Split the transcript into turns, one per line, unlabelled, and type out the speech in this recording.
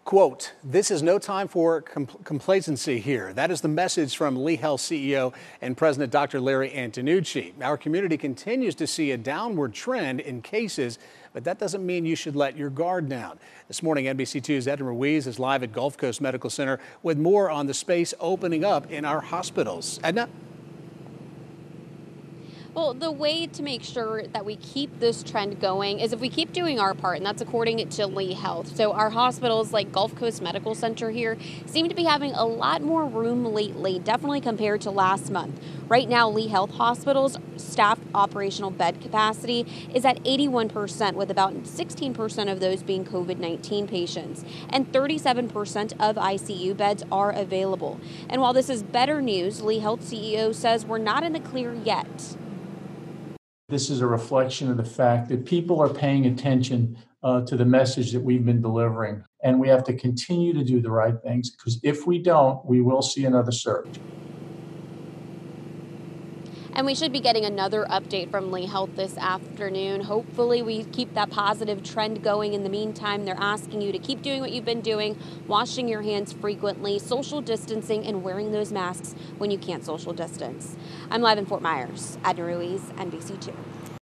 Quote, "This is no time for complacency here." That is the message from Lee Health CEO and President Dr. Larry Antonucci. Our community continues to see a downward trend in cases, but that doesn't mean you should let your guard down. This morning, NBC2's Edna Ruiz is live at Gulf Coast Medical Center with more on the space opening up in our hospitals. Edna?
Well, the way to make sure that we keep this trend going is if we keep doing our part, and that's according to Lee Health. So our hospitals like Gulf Coast Medical Center here seem to be having a lot more room lately, definitely compared to last month. Right now, Lee Health hospitals staffed operational bed capacity is at 81%, with about 16% of those being COVID-19 patients, and 37% of ICU beds are available. And while this is better news, Lee Health CEO says we're not in the clear yet.
This is a reflection of the fact that people are paying attention to the message that we've been delivering. And we have to continue to do the right things, because if we don't, we will see another surge.
And we should be getting another update from Lee Health this afternoon. Hopefully we keep that positive trend going. In the meantime, they're asking you to keep doing what you've been doing, washing your hands frequently, social distancing, and wearing those masks when you can't social distance. I'm live in Fort Myers. Edna Ruiz, NBC2.